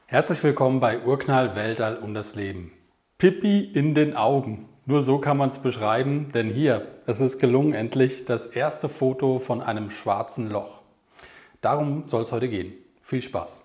Herzlich willkommen bei Urknall, Weltall und das Leben. Pipi in den Augen. Nur so kann man es beschreiben, denn hier, es ist gelungen endlich, das erste Foto von einem schwarzen Loch. Darum soll es heute gehen. Viel Spaß!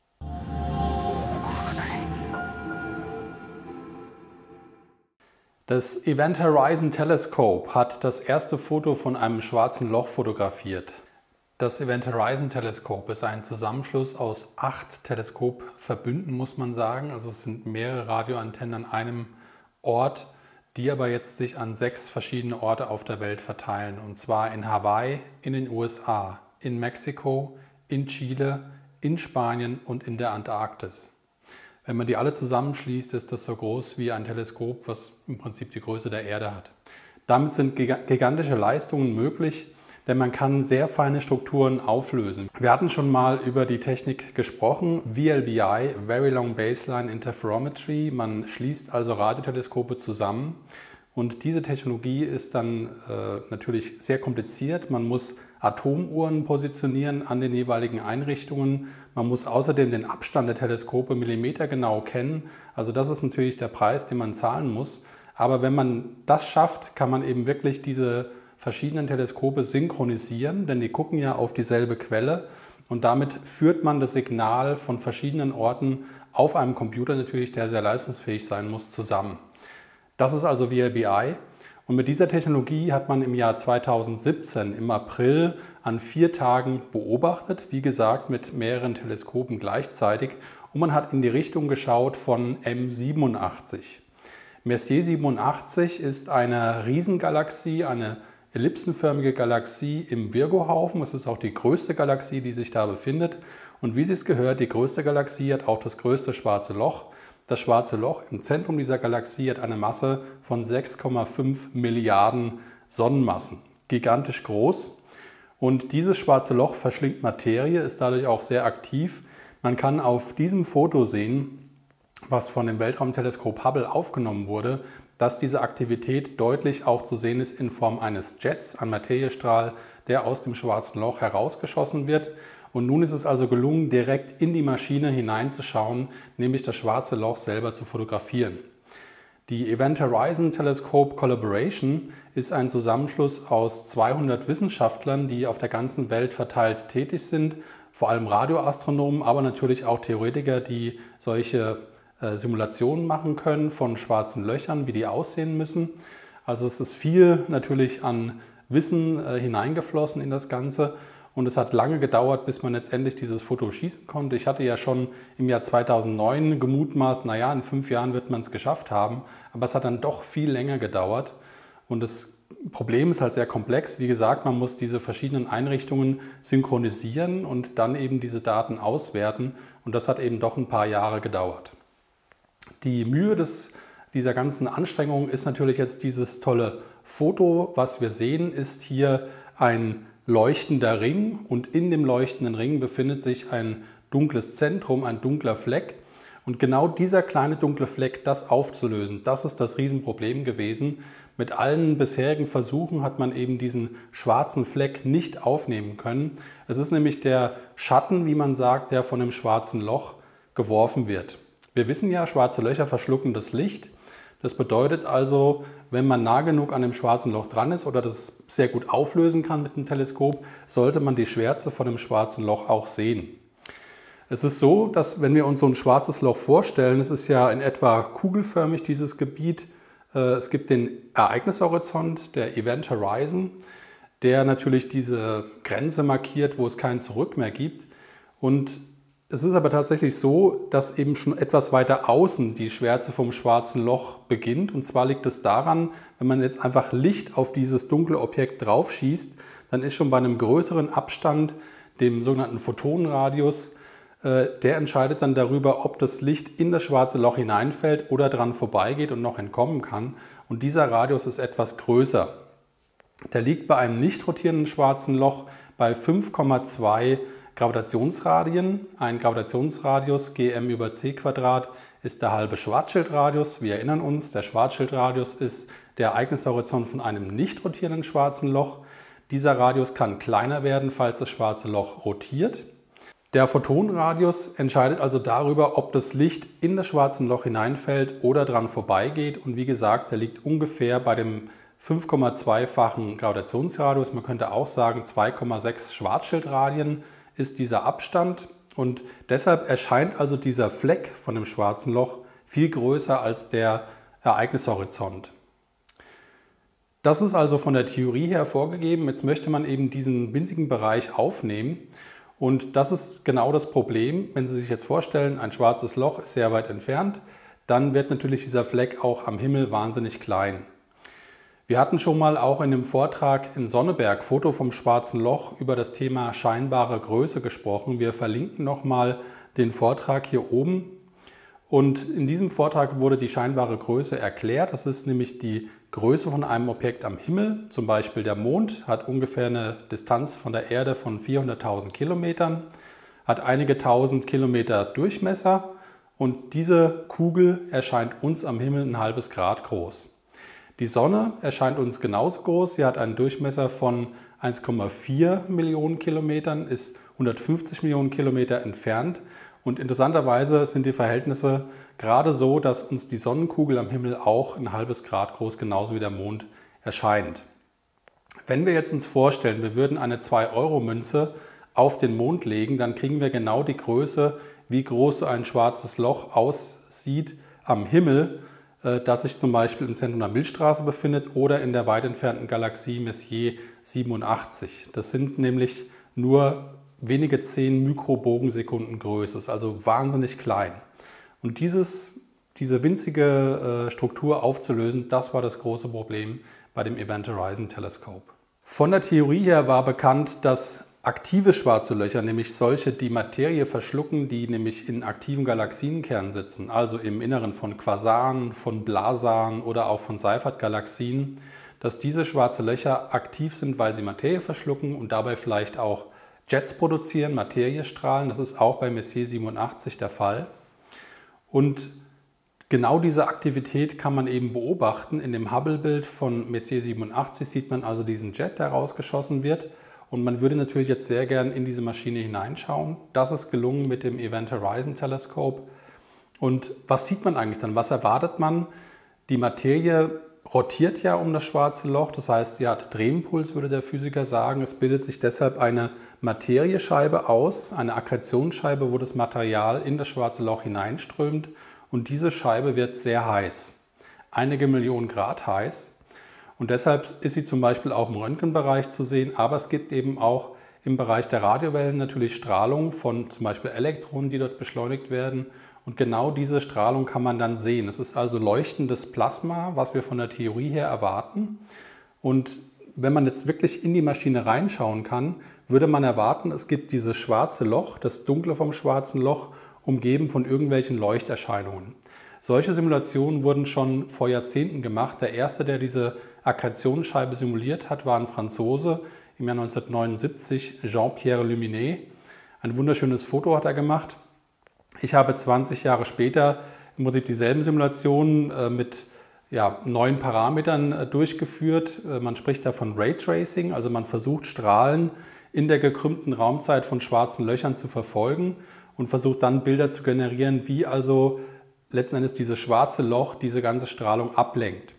Das Event Horizon Telescope hat das erste Foto von einem schwarzen Loch fotografiert. Das Event Horizon Telescope ist ein Zusammenschluss aus 8 Teleskopverbünden, muss man sagen. Also es sind mehrere Radioantennen an einem Ort, die aber jetzt sich an 6 verschiedene Orte auf der Welt verteilen. Und zwar in Hawaii, in den USA, in Mexiko, in Chile, in Spanien und in der Antarktis. Wenn man die alle zusammenschließt, ist das so groß wie ein Teleskop, was im Prinzip die Größe der Erde hat. Damit sind gigantische Leistungen möglich, denn man kann sehr feine Strukturen auflösen. Wir hatten schon mal über die Technik gesprochen, VLBI, Very Long Baseline Interferometry. Man schließt also Radioteleskope zusammen und diese Technologie ist dann natürlich sehr kompliziert. Man muss Atomuhren positionieren an den jeweiligen Einrichtungen. Man muss außerdem den Abstand der Teleskope millimetergenau kennen. Also das ist natürlich der Preis, den man zahlen muss. Aber wenn man das schafft, kann man eben wirklich diese verschiedenen Teleskope synchronisieren, denn die gucken ja auf dieselbe Quelle und damit führt man das Signal von verschiedenen Orten auf einem Computer natürlich, der sehr leistungsfähig sein muss, zusammen. Das ist also VLBI. Und mit dieser Technologie hat man im Jahr 2017 im April an 4 Tagen beobachtet, wie gesagt mit mehreren Teleskopen gleichzeitig, und man hat in die Richtung geschaut von M87. Messier 87 ist eine Riesengalaxie, eine ellipsenförmige Galaxie im Virgo-Haufen. Es ist auch die größte Galaxie, die sich da befindet. Und wie es gehört, die größte Galaxie hat auch das größte schwarze Loch. Das schwarze Loch im Zentrum dieser Galaxie hat eine Masse von 6,5 Milliarden Sonnenmassen. Gigantisch groß. Und dieses schwarze Loch verschlingt Materie, ist dadurch auch sehr aktiv. Man kann auf diesem Foto sehen, was von dem Weltraumteleskop Hubble aufgenommen wurde, dass diese Aktivität deutlich auch zu sehen ist in Form eines Jets, ein Materiestrahl, der aus dem schwarzen Loch herausgeschossen wird. Und nun ist es also gelungen, direkt in die Maschine hineinzuschauen, nämlich das schwarze Loch selber zu fotografieren. Die Event Horizon Telescope Collaboration ist ein Zusammenschluss aus 200 Wissenschaftlern, die auf der ganzen Welt verteilt tätig sind, vor allem Radioastronomen, aber natürlich auch Theoretiker, die solche Simulationen machen können von schwarzen Löchern, wie die aussehen müssen. Also es ist viel natürlich an Wissen hineingeflossen in das Ganze. Und es hat lange gedauert, bis man letztendlich dieses Foto schießen konnte. Ich hatte ja schon im Jahr 2009 gemutmaßt, naja, in 5 Jahren wird man es geschafft haben. Aber es hat dann doch viel länger gedauert. Und das Problem ist halt sehr komplex. Wie gesagt, man muss diese verschiedenen Einrichtungen synchronisieren und dann eben diese Daten auswerten. Und das hat eben doch ein paar Jahre gedauert. Die Mühe dieser ganzen Anstrengung ist natürlich jetzt dieses tolle Foto. Was wir sehen, ist hier ein leuchtender Ring und in dem leuchtenden Ring befindet sich ein dunkles Zentrum, ein dunkler Fleck. Und genau dieser kleine dunkle Fleck, das aufzulösen, das ist das Riesenproblem gewesen. Mit allen bisherigen Versuchen hat man eben diesen schwarzen Fleck nicht aufnehmen können. Es ist nämlich der Schatten, wie man sagt, der von dem schwarzen Loch geworfen wird. Wir wissen ja, schwarze Löcher verschlucken das Licht. Das bedeutet also, wenn man nah genug an dem schwarzen Loch dran ist oder das sehr gut auflösen kann mit dem Teleskop, sollte man die Schwärze von dem schwarzen Loch auch sehen. Es ist so, dass wenn wir uns so ein schwarzes Loch vorstellen, es ist ja in etwa kugelförmig dieses Gebiet, es gibt den Ereignishorizont, der Event Horizon, der natürlich diese Grenze markiert, wo es kein Zurück mehr gibt. Und es ist aber tatsächlich so, dass eben schon etwas weiter außen die Schwärze vom schwarzen Loch beginnt. Und zwar liegt es daran, wenn man jetzt einfach Licht auf dieses dunkle Objekt drauf schießt, dann ist schon bei einem größeren Abstand, dem sogenannten Photonenradius, der entscheidet dann darüber, ob das Licht in das schwarze Loch hineinfällt oder dran vorbeigeht und noch entkommen kann. Und dieser Radius ist etwas größer. Der liegt bei einem nicht rotierenden schwarzen Loch bei 5,2 Gravitationsradien. Ein Gravitationsradius Gm/c² ist der halbe Schwarzschildradius. Wir erinnern uns, der Schwarzschildradius ist der Ereignishorizont von einem nicht rotierenden schwarzen Loch. Dieser Radius kann kleiner werden, falls das schwarze Loch rotiert. Der Photonenradius entscheidet also darüber, ob das Licht in das schwarze Loch hineinfällt oder dran vorbeigeht. Und wie gesagt, der liegt ungefähr bei dem 5,2-fachen Gravitationsradius. Man könnte auch sagen, 2,6 Schwarzschildradien ist dieser Abstand. Und deshalb erscheint also dieser Fleck von dem schwarzen Loch viel größer als der Ereignishorizont. Das ist also von der Theorie her vorgegeben. Jetzt möchte man eben diesen winzigen Bereich aufnehmen. Und das ist genau das Problem. Wenn Sie sich jetzt vorstellen, ein schwarzes Loch ist sehr weit entfernt, dann wird natürlich dieser Fleck auch am Himmel wahnsinnig klein. Wir hatten schon mal auch in dem Vortrag in Sonneberg, Foto vom schwarzen Loch, über das Thema scheinbare Größe gesprochen. Wir verlinken nochmal den Vortrag hier oben. Und in diesem Vortrag wurde die scheinbare Größe erklärt. Das ist nämlich die Größe von einem Objekt am Himmel. Zum Beispiel der Mond hat ungefähr eine Distanz von der Erde von 400.000 Kilometern, hat einige tausend Kilometer Durchmesser und diese Kugel erscheint uns am Himmel ein halbes Grad groß. Die Sonne erscheint uns genauso groß. Sie hat einen Durchmesser von 1,4 Millionen Kilometern, ist 150 Millionen Kilometer entfernt. Und interessanterweise sind die Verhältnisse gerade so, dass uns die Sonnenkugel am Himmel auch ein halbes Grad groß, genauso wie der Mond, erscheint. Wenn wir jetzt uns vorstellen, wir würden eine 2-Euro-Münze auf den Mond legen, dann kriegen wir genau die Größe, wie groß so ein schwarzes Loch aussieht am Himmel, das sich zum Beispiel im Zentrum der Milchstraße befindet oder in der weit entfernten Galaxie Messier 87. Das sind nämlich nur wenige 10 Mikrobogensekunden Größe, ist also wahnsinnig klein. Und diese winzige Struktur aufzulösen, das war das große Problem bei dem Event Horizon Telescope. Von der Theorie her war bekannt, dass aktive schwarze Löcher, nämlich solche, die Materie verschlucken, die nämlich in aktiven Galaxienkernen sitzen, also im Inneren von Quasaren, von Blazaren oder auch von Seyfert-Galaxien, dass diese schwarze Löcher aktiv sind, weil sie Materie verschlucken und dabei vielleicht auch Jets produzieren, Materiestrahlen. Das ist auch bei Messier 87 der Fall. Und genau diese Aktivität kann man eben beobachten. In dem Hubble-Bild von Messier 87 sieht man also diesen Jet, der rausgeschossen wird. Und man würde natürlich jetzt sehr gern in diese Maschine hineinschauen. Das ist gelungen mit dem Event Horizon Telescope. Und was sieht man eigentlich dann? Was erwartet man? Die Materie rotiert ja um das schwarze Loch, das heißt, sie hat Drehimpuls, würde der Physiker sagen. Es bildet sich deshalb eine Materiescheibe aus, eine Akkretionsscheibe, wo das Material in das schwarze Loch hineinströmt. Und diese Scheibe wird sehr heiß, einige Millionen Grad heiß. Und deshalb ist sie zum Beispiel auch im Röntgenbereich zu sehen, aber es gibt eben auch im Bereich der Radiowellen natürlich Strahlung von zum Beispiel Elektronen, die dort beschleunigt werden. Und genau diese Strahlung kann man dann sehen. Es ist also leuchtendes Plasma, was wir von der Theorie her erwarten. Und wenn man jetzt wirklich in die Maschine reinschauen kann, würde man erwarten, es gibt dieses schwarze Loch, das Dunkle vom schwarzen Loch, umgeben von irgendwelchen Leuchterscheinungen. Solche Simulationen wurden schon vor Jahrzehnten gemacht. Der erste, der diese Akkretionsscheibe simuliert hat, war ein Franzose im Jahr 1979, Jean-Pierre Luminet. Ein wunderschönes Foto hat er gemacht. Ich habe 20 Jahre später im Prinzip dieselben Simulationen mit neuen Parametern durchgeführt. Man spricht da von Raytracing, also man versucht Strahlen in der gekrümmten Raumzeit von schwarzen Löchern zu verfolgen und versucht dann Bilder zu generieren, wie also letzten Endes dieses schwarze Loch diese ganze Strahlung ablenkt.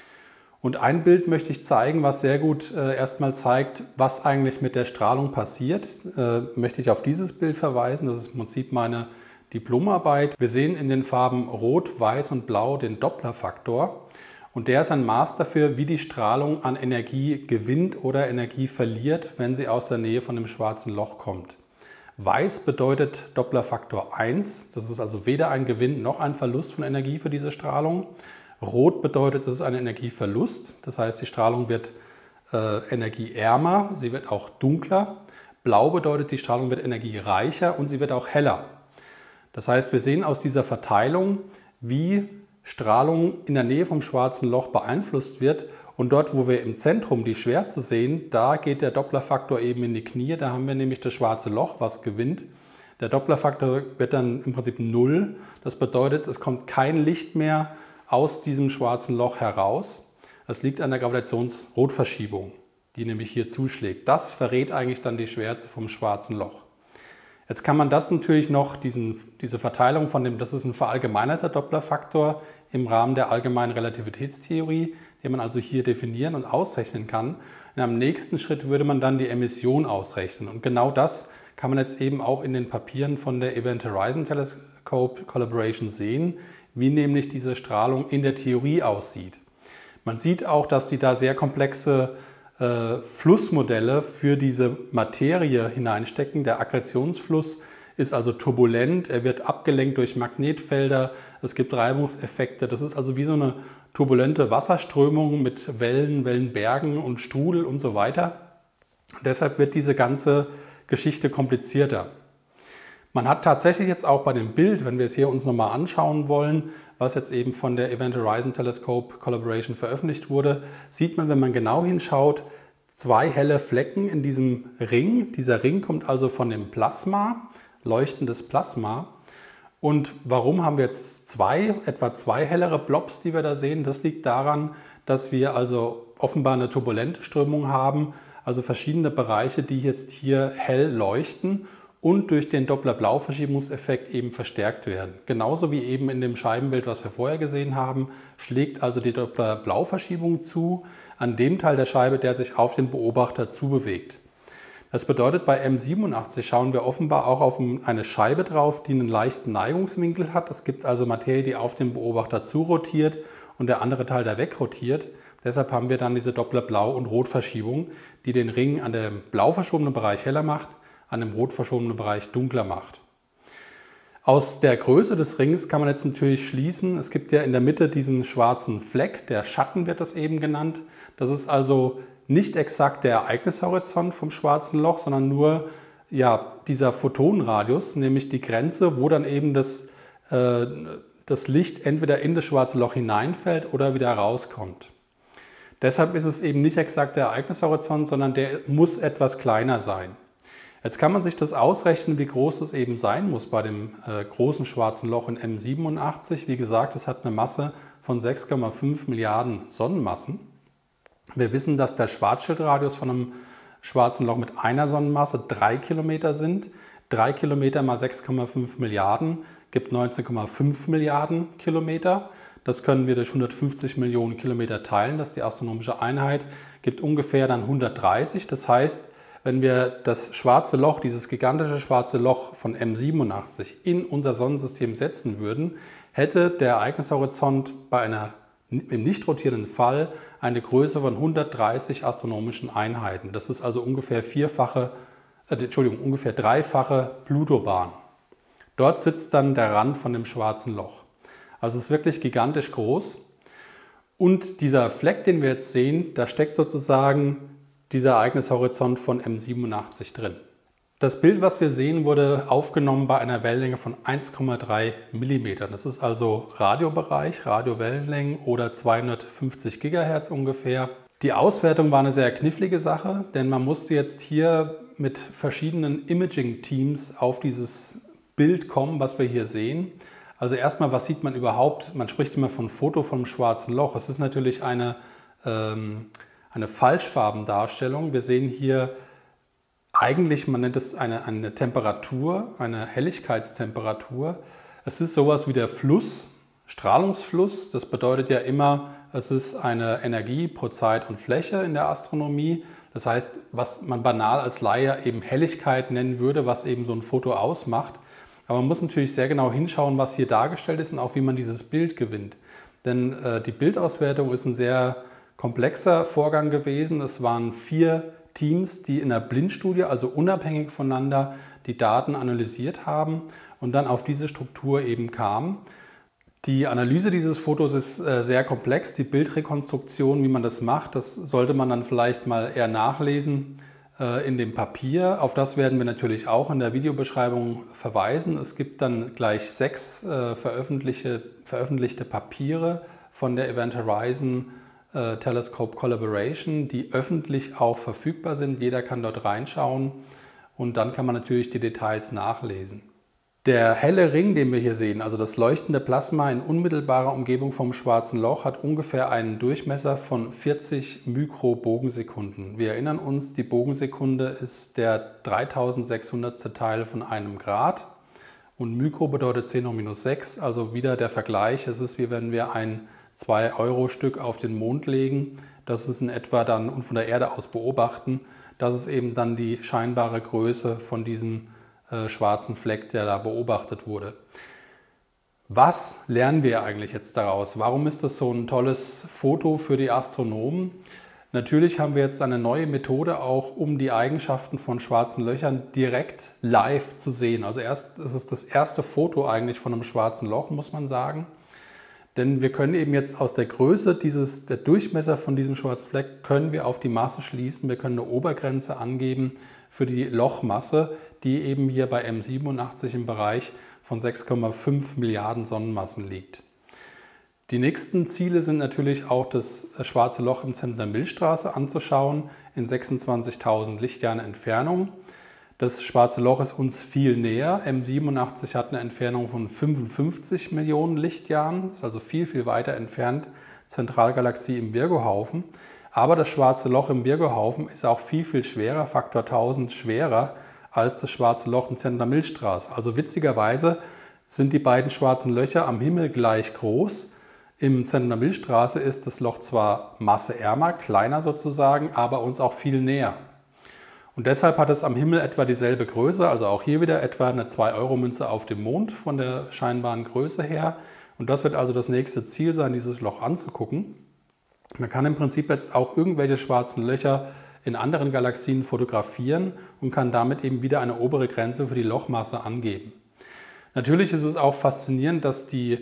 Und ein Bild möchte ich zeigen, was sehr gut erstmal zeigt, was eigentlich mit der Strahlung passiert. Möchte ich auf dieses Bild verweisen, das ist im Prinzip meine Diplomarbeit. Wir sehen in den Farben Rot, Weiß und Blau den Dopplerfaktor und der ist ein Maß dafür, wie die Strahlung an Energie gewinnt oder Energie verliert, wenn sie aus der Nähe von dem schwarzen Loch kommt. Weiß bedeutet Dopplerfaktor 1, das ist also weder ein Gewinn noch ein Verlust von Energie für diese Strahlung. Rot bedeutet, das ist ein Energieverlust, das heißt, die Strahlung wird energieärmer, sie wird auch dunkler. Blau bedeutet, die Strahlung wird energiereicher und sie wird auch heller. Das heißt, wir sehen aus dieser Verteilung, wie Strahlung in der Nähe vom schwarzen Loch beeinflusst wird. Und dort, wo wir im Zentrum die Schwärze sehen, da geht der Dopplerfaktor eben in die Knie. Da haben wir nämlich das schwarze Loch, was gewinnt. Der Dopplerfaktor wird dann im Prinzip 0. Das bedeutet, es kommt kein Licht mehr aus diesem schwarzen Loch heraus. Das liegt an der Gravitationsrotverschiebung, die nämlich hier zuschlägt. Das verrät eigentlich dann die Schwärze vom schwarzen Loch. Jetzt kann man das natürlich noch, diese Verteilung von dem, das ist ein verallgemeinerter Dopplerfaktor im Rahmen der allgemeinen Relativitätstheorie, den man also hier definieren und ausrechnen kann. In einem nächsten Schritt würde man dann die Emission ausrechnen. Und genau das kann man jetzt eben auch in den Papieren von der Event Horizon Telescope Collaboration sehen, wie nämlich diese Strahlung in der Theorie aussieht. Man sieht auch, dass die da sehr komplexe Flussmodelle für diese Materie hineinstecken. Der Akkretionsfluss ist also turbulent, er wird abgelenkt durch Magnetfelder, es gibt Reibungseffekte. Das ist also wie so eine turbulente Wasserströmung mit Wellen, Wellenbergen und Strudel und so weiter. Deshalb wird diese ganze Geschichte komplizierter. Man hat tatsächlich jetzt auch bei dem Bild, wenn wir es hier uns nochmal anschauen wollen, was jetzt eben von der Event Horizon Telescope Collaboration veröffentlicht wurde, sieht man, wenn man genau hinschaut, zwei helle Flecken in diesem Ring. Dieser Ring kommt also von dem Plasma, leuchtendes Plasma. Und warum haben wir jetzt etwa zwei hellere Blobs, die wir da sehen? Das liegt daran, dass wir also offenbar eine turbulente Strömung haben, also verschiedene Bereiche, die jetzt hier hell leuchten und durch den Doppler-Blau-Verschiebungseffekt eben verstärkt werden. Genauso wie eben in dem Scheibenbild, was wir vorher gesehen haben, schlägt also die Doppler-Blau-Verschiebung zu an dem Teil der Scheibe, der sich auf den Beobachter zubewegt. Das bedeutet, bei M87 schauen wir offenbar auch auf eine Scheibe drauf, die einen leichten Neigungswinkel hat. Es gibt also Materie, die auf den Beobachter zurotiert und der andere Teil da wegrotiert. Deshalb haben wir dann diese Doppler-Blau- und Rotverschiebung, die den Ring an dem blau verschobenen Bereich heller macht, an dem rot verschobenen Bereich dunkler macht. Aus der Größe des Rings kann man jetzt natürlich schließen, es gibt ja in der Mitte diesen schwarzen Fleck, der Schatten wird das eben genannt. Das ist also nicht exakt der Ereignishorizont vom schwarzen Loch, sondern nur dieser Photonenradius, nämlich die Grenze, wo dann eben das Licht entweder in das schwarze Loch hineinfällt oder wieder rauskommt. Deshalb ist es eben nicht exakt der Ereignishorizont, sondern der muss etwas kleiner sein. Jetzt kann man sich das ausrechnen, wie groß es eben sein muss bei dem großen schwarzen Loch in M87. Wie gesagt, es hat eine Masse von 6,5 Milliarden Sonnenmassen. Wir wissen, dass der Schwarzschildradius von einem schwarzen Loch mit einer Sonnenmasse 3 Kilometer sind. 3 Kilometer mal 6,5 Milliarden gibt 19,5 Milliarden Kilometer. Das können wir durch 150 Millionen Kilometer teilen. Das ist die astronomische Einheit, gibt ungefähr dann 130. Das heißt, wenn wir das schwarze Loch, dieses gigantische schwarze Loch von M87 in unser Sonnensystem setzen würden, hätte der Ereignishorizont im nicht rotierenden Fall eine Größe von 130 astronomischen Einheiten. Das ist also ungefähr ungefähr dreifache Plutobahn. Dort sitzt dann der Rand von dem schwarzen Loch. Also es ist wirklich gigantisch groß. Und dieser Fleck, den wir jetzt sehen, da steckt sozusagen dieser Ereignishorizont von M87 drin. Das Bild, was wir sehen, wurde aufgenommen bei einer Wellenlänge von 1,3 mm. Das ist also Radiobereich, Radiowellenlängen oder 250 GHz ungefähr. Die Auswertung war eine sehr knifflige Sache, denn man musste jetzt hier mit verschiedenen Imaging-Teams auf dieses Bild kommen, was wir hier sehen. Also erstmal, was sieht man überhaupt? Man spricht immer von Foto vom schwarzen Loch. Es ist natürlich eine Falschfarbendarstellung. Wir sehen hier eigentlich, man nennt es eine Temperatur, eine Helligkeitstemperatur. Es ist sowas wie der Fluss, Strahlungsfluss. Das bedeutet ja immer, es ist eine Energie pro Zeit und Fläche in der Astronomie. Das heißt, was man banal als Laie eben Helligkeit nennen würde, was eben so ein Foto ausmacht. Aber man muss natürlich sehr genau hinschauen, was hier dargestellt ist und auch wie man dieses Bild gewinnt. Denn die Bildauswertung ist ein sehr komplexer Vorgang gewesen. Es waren 4 Teams, die in einer Blindstudie, also unabhängig voneinander, die Daten analysiert haben und dann auf diese Struktur eben kamen. Die Analyse dieses Fotos ist sehr komplex. Die Bildrekonstruktion, wie man das macht, das sollte man dann vielleicht mal eher nachlesen in dem Papier. Auf das werden wir natürlich auch in der Videobeschreibung verweisen. Es gibt dann gleich 6 veröffentlichte Papiere von der Event Horizon Telescope Collaboration, die öffentlich auch verfügbar sind. Jeder kann dort reinschauen und dann kann man natürlich die Details nachlesen. Der helle Ring, den wir hier sehen, also das leuchtende Plasma in unmittelbarer Umgebung vom Schwarzen Loch, hat ungefähr einen Durchmesser von 40 Mikrobogensekunden. Wir erinnern uns, die Bogensekunde ist der 3600. Teil von einem Grad und Mikro bedeutet 10 hoch minus 6, also wieder der Vergleich. Es ist wie wenn wir ein 2-Euro-Stück auf den Mond legen, das ist in etwa dann und von der Erde aus beobachten. Das ist eben dann die scheinbare Größe von diesem schwarzen Fleck, der da beobachtet wurde. Was lernen wir eigentlich jetzt daraus? Warum ist das so ein tolles Foto für die Astronomen? Natürlich haben wir jetzt eine neue Methode auch, um die Eigenschaften von schwarzen Löchern direkt live zu sehen. Also es ist das erste Foto eigentlich von einem schwarzen Loch, muss man sagen. Denn wir können eben jetzt aus der Größe der Durchmesser von diesem schwarzen Fleck, können wir auf die Masse schließen. Wir können eine Obergrenze angeben für die Lochmasse, die eben hier bei M87 im Bereich von 6,5 Milliarden Sonnenmassen liegt. Die nächsten Ziele sind natürlich auch das schwarze Loch im Zentrum der Milchstraße anzuschauen, in 26.000 Lichtjahren Entfernung. Das schwarze Loch ist uns viel näher. M87 hat eine Entfernung von 55 Millionen Lichtjahren, das ist also viel, viel weiter entfernt, Zentralgalaxie im Virgo-Haufen. Aber das schwarze Loch im Virgo-Haufen ist auch viel, viel schwerer, Faktor 1000 schwerer als das schwarze Loch im Zentrum der Milchstraße. Also witzigerweise sind die beiden schwarzen Löcher am Himmel gleich groß. Im Zentrum der Milchstraße ist das Loch zwar masseärmer, kleiner sozusagen, aber uns auch viel näher. Und deshalb hat es am Himmel etwa dieselbe Größe, also auch hier wieder etwa eine 2-Euro-Münze auf dem Mond von der scheinbaren Größe her. Und das wird also das nächste Ziel sein, dieses Loch anzugucken. Man kann im Prinzip jetzt auch irgendwelche schwarzen Löcher in anderen Galaxien fotografieren und kann damit eben wieder eine obere Grenze für die Lochmasse angeben. Natürlich ist es auch faszinierend, dass die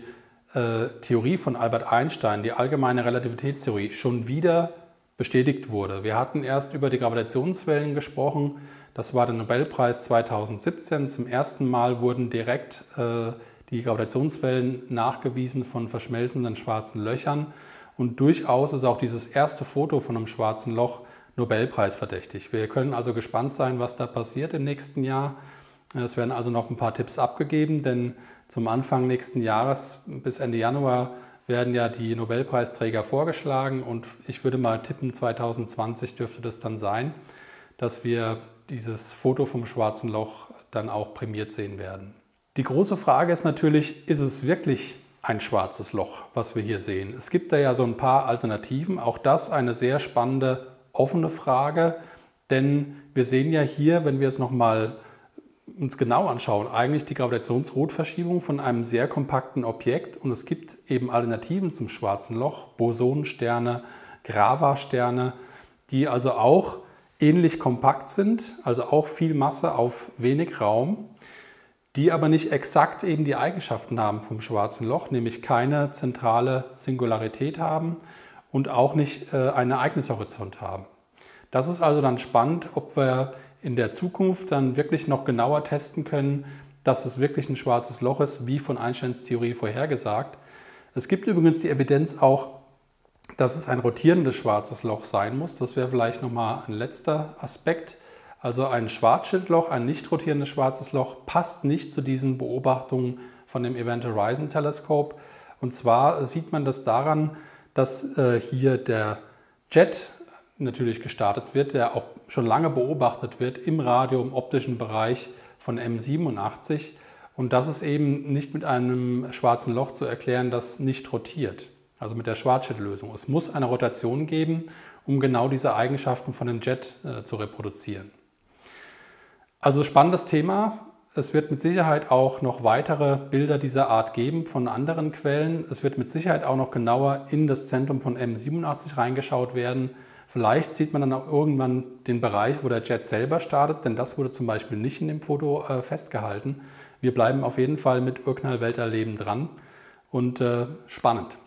Theorie von Albert Einstein, die allgemeine Relativitätstheorie, schon wieder bestätigt wurde. Wir hatten erst über die Gravitationswellen gesprochen. Das war der Nobelpreis 2017. Zum ersten Mal wurden direkt die Gravitationswellen nachgewiesen von verschmelzenden schwarzen Löchern. Und durchaus ist auch dieses erste Foto von einem schwarzen Loch Nobelpreis verdächtig. Wir können also gespannt sein, was da passiert im nächsten Jahr. Es werden also noch ein paar Tipps abgegeben, denn zum Anfang nächsten Jahres bis Ende Januar werden ja die Nobelpreisträger vorgeschlagen und ich würde mal tippen, 2020 dürfte das dann sein, dass wir dieses Foto vom schwarzen Loch dann auch prämiert sehen werden. Die große Frage ist natürlich, ist es wirklich ein schwarzes Loch, was wir hier sehen? Es gibt da ja so ein paar Alternativen, auch das eine sehr spannende, offene Frage, denn wir sehen ja hier, wenn wir es nochmal uns genau anschauen, eigentlich die Gravitationsrotverschiebung von einem sehr kompakten Objekt und es gibt eben Alternativen zum schwarzen Loch, Bosonensterne, Grava-Sterne, die also auch ähnlich kompakt sind, also auch viel Masse auf wenig Raum, die aber nicht exakt eben die Eigenschaften haben vom schwarzen Loch, nämlich keine zentrale Singularität haben und auch nicht einen Ereignishorizont haben. Das ist also dann spannend, ob wir in der Zukunft dann wirklich noch genauer testen können, dass es wirklich ein schwarzes Loch ist, wie von Einsteins Theorie vorhergesagt. Es gibt übrigens die Evidenz auch, dass es ein rotierendes schwarzes Loch sein muss. Das wäre vielleicht nochmal ein letzter Aspekt. Also ein Schwarzschildloch, ein nicht rotierendes schwarzes Loch, passt nicht zu diesen Beobachtungen von dem Event Horizon Teleskop. Und zwar sieht man das daran, dass hier der Jet natürlich gestartet wird, der auch schon lange beobachtet wird im Radio, im optischen Bereich von M87. Und das ist eben nicht mit einem schwarzen Loch zu erklären, das nicht rotiert, also mit der Schwarzschildlösung. Es muss eine Rotation geben, um genau diese Eigenschaften von dem Jet zu reproduzieren. Also spannendes Thema. Es wird mit Sicherheit auch noch weitere Bilder dieser Art geben von anderen Quellen. Es wird mit Sicherheit auch noch genauer in das Zentrum von M87 reingeschaut werden. Vielleicht sieht man dann auch irgendwann den Bereich, wo der Jet selber startet, denn das wurde zum Beispiel nicht in dem Foto festgehalten. Wir bleiben auf jeden Fall mit Urknall Welterleben dran und spannend.